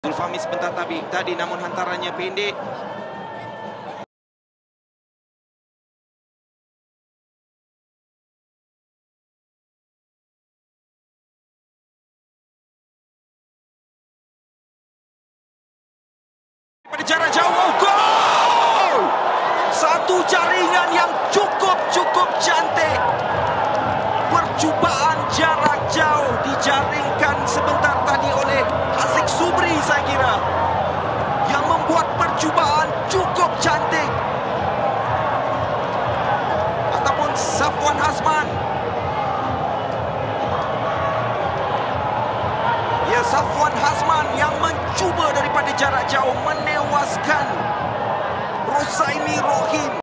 Zulfahmi sebentar tadi namun hantarannya pendek. Pada jarak jauh, gol! Satu jaringan yang cukup cantik. Percubaan jarak jauh dijaringkan sebentar tadi oleh Haziq Subri, saya kira, yang membuat percubaan cukup cantik. Ataupun Safwan Hasman. Ya, Safwan Hasman yang mencuba daripada jarak jauh menewaskan Rosaimi Rohim.